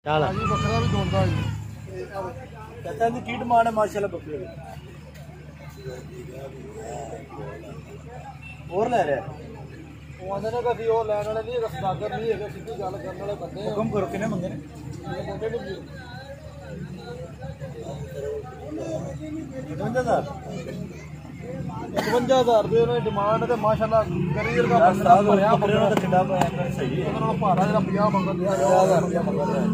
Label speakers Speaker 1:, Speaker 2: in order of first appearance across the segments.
Speaker 1: चल
Speaker 2: जी बकरा भी ढूंढता है
Speaker 3: कहता है की डिमांड है माशाल्लाह बकरे की और ले रहे
Speaker 2: वो आंदे ने कभी वो लैन वाले नहीं रसदागर नहीं है सीधी गल करने वाले बंदे
Speaker 3: हुक्म करो किने मंगे ने
Speaker 2: मुंडे नहीं 55,000 रुपये उन्होंने डिमांड है माशाल्लाह करियर का बंदा भरिया
Speaker 3: बकरे का किंडा सही है
Speaker 2: उन्होंने भाड़ा जरा 50 मंगन दिया 50,000 रुपया मंगन दिया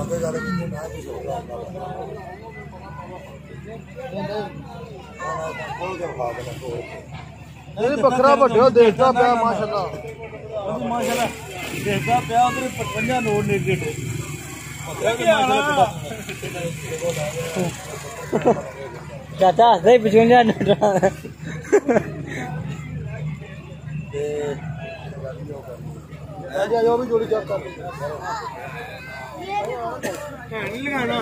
Speaker 2: नहीं बकरा बड्डो देखता पिया माशाल्लाह
Speaker 3: माशाल्लाह देखदा पिया उधर 55 नोट ने गेटे
Speaker 1: चाचा हंसते ही 55 नोट
Speaker 2: जो भी जोड़ी चेक कर नहीं लगाना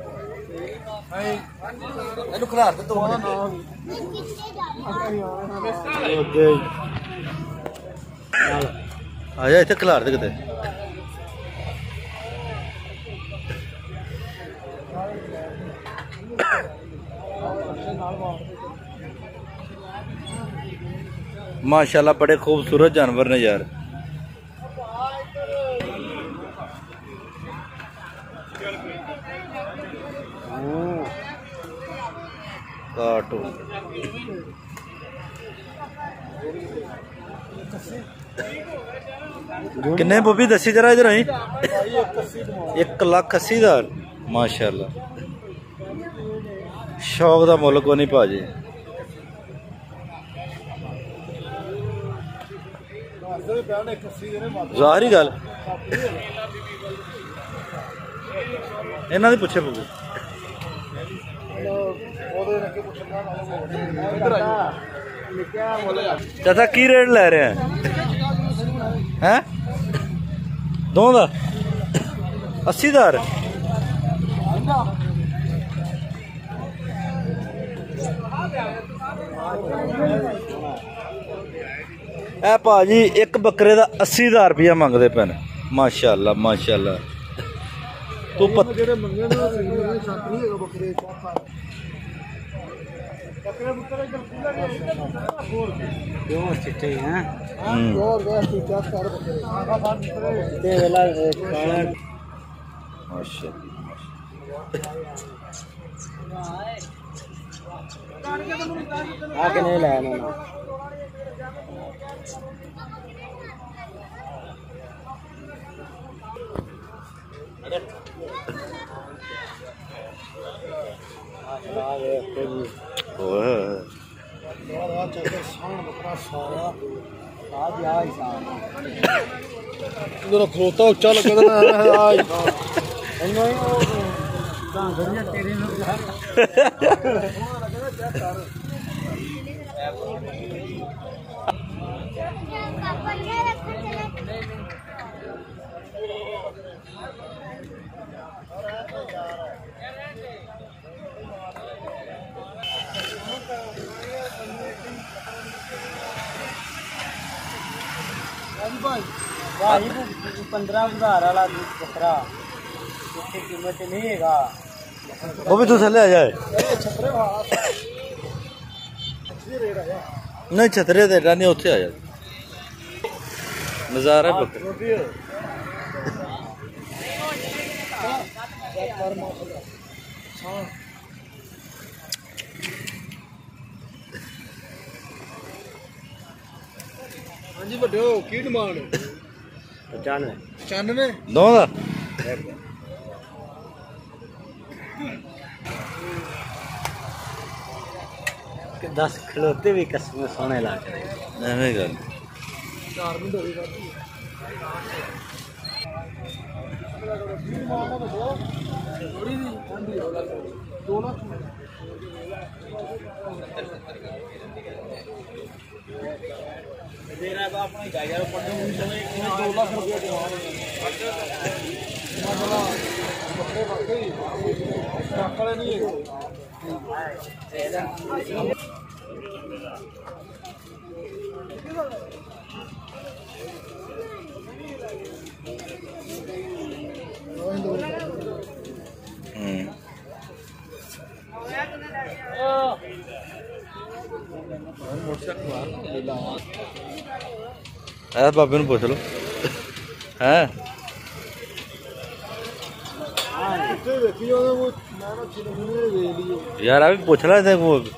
Speaker 3: ਇਹਨੂੰ ਖਿਲਾਰ ਦੇ ਦੋ ਨਾ ਆ ਜਾ ਇੱਥੇ ਖਿਲਾਰ ਦੇ ਕਿਤੇ माशाल्लाह बड़े खूबसूरत जानवर ने यार कार्टून किन्ने बब्बी दसी जरा इधर आई 1,80,000 माशाल्लाह शौक दा मुल्क को नहीं भाजी ज़ाहिरी गल इन्हां दी पुछे बब्बी चाचा की रेट ले रहे हैं दो का 80,000 ए भाजी एक बकरे का 80,000 रुपया मंगते पे माशाल्लाह माशाल्लाह तू
Speaker 1: चिट्टे हैं आके नहीं लाया मैंने
Speaker 2: खलोता उच्चा लगे
Speaker 1: भाई 15,000 वाला बकरा उसकी कीमत नहीं है
Speaker 3: वो भी तू थले आ जाए नहीं छतरे दे नहीं उत्थे आ जाए नजारा बकरे
Speaker 2: हाँ जी बड्डो की डिमांड 95
Speaker 3: दो का
Speaker 1: कि 10 खिलौते भी कसम सोने लग रहे
Speaker 3: एवें गल
Speaker 2: 4 मिनट हो गए दो लाख रुपये
Speaker 3: ਐ ਬਾਬੇ ਨੂੰ ਪੁੱਛ ਲਓ ਹੈ
Speaker 2: ਕਿੱਥੇ ਵੇਖੀ ਉਹ ਮੈਂ ਨਾ ਚਿੰਨੇ ਵੇਖ ਲਈ
Speaker 3: ਯਾਰ ਆ ਵੀ ਪੁੱਛ ਲੈ ਤੇ ਕੋ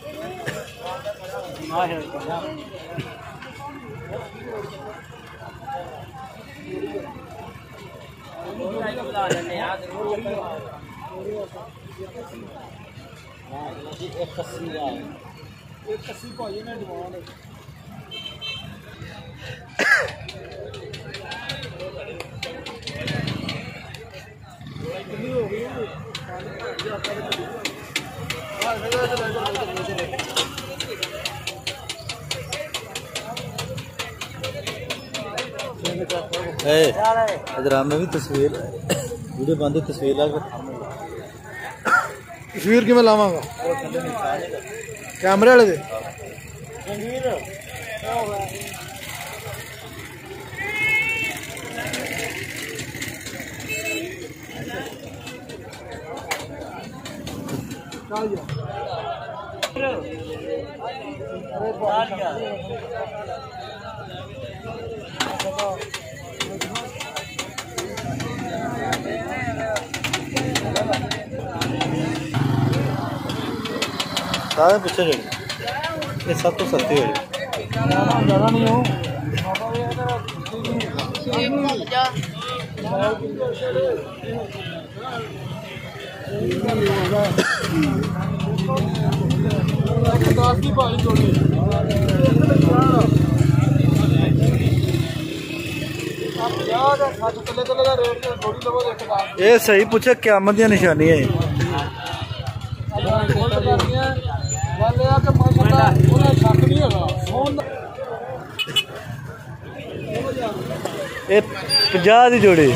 Speaker 2: ਇਹ ਕੱਸੀ ਭਾਜੀ ਨੇ ਡਿਮਾਂਡ ਕਿੰਨੀ ਹੋ ਗਈ
Speaker 3: इधर मैं भी तस्वीर वीडियो बंद तस्वीर ला
Speaker 2: ਤਸਵੀਰ ਕਿਵੇਂ ਲਾਵਾਂਗਾ ਕੈਮਰੇ ਵਾਲੇ ਦੇ
Speaker 3: सारे पीछे जो ये सब तो सस्ती हो
Speaker 2: ज़्यादा नहीं हो
Speaker 3: ये सही पूछे क्यामत दी निशानी है ये 50 दी जोड़ी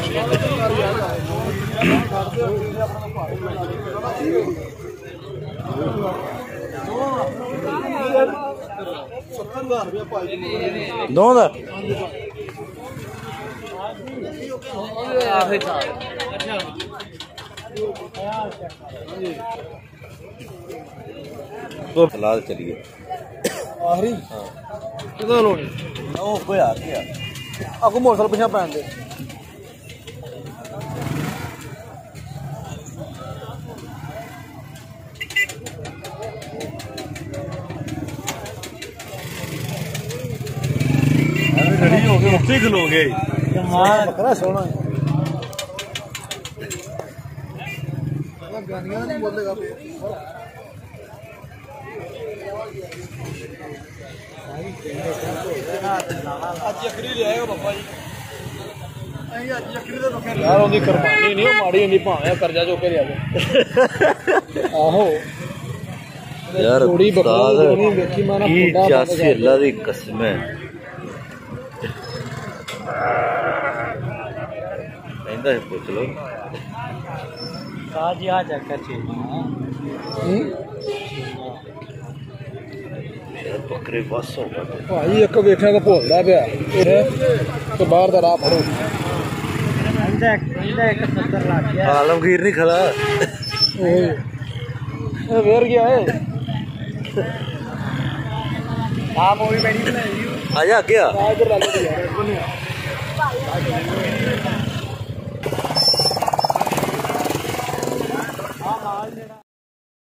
Speaker 3: दो दा तो फिलहाल चलिए
Speaker 2: आखिरी कितना लोनी
Speaker 3: ओ कोई आ गया
Speaker 2: आपको मोटरसाइकिल पिछा पैन दे
Speaker 3: रेडी हो गए उठे खलो गए
Speaker 2: बकरा सोना गानियां नहीं बोलेगा यार ਉਹਦੀ ਕੁਰਬਾਨੀ ਨਹੀਂ ਉਹ ਮਾੜੀ ਹੁੰਦੀ ਭਾਵੇਂ ਕਰਜ਼ਾ ਚੁੱਕ ਕੇ ਲਿਆ ਆਹੋ
Speaker 3: यार
Speaker 2: ਥੋੜੀ ਬੱਕਰੀ ਨਹੀਂ ਵੇਖੀ ਮਾਨਾ
Speaker 3: की
Speaker 2: ਫੁੱਟਾ
Speaker 3: चासी अल्लाह दी कसम है कहंदा है पूछ लो
Speaker 1: काजी आ चक्कर छे
Speaker 3: यार बकरे बस हो गए
Speaker 2: ਭਾਈ ਇੱਕ ਵੇਖਿਆ ਤਾਂ ਭੁੱਲਦਾ ਪਿਆ ਇਹ ਤੇ ਬਾਹਰ ਦਾ ਰਾਹ ਫੜੋ
Speaker 1: इंदा 71 लाख गया
Speaker 3: आलमगीर नहीं खड़ा
Speaker 2: ਇਹ ਵੇਰ ਗਿਆ ਏ
Speaker 1: आप वो भी बैठी बनाई
Speaker 3: आजा क्या
Speaker 2: ਆ ਇਧਰ ਲਾ ਲੈ ਯਾਰ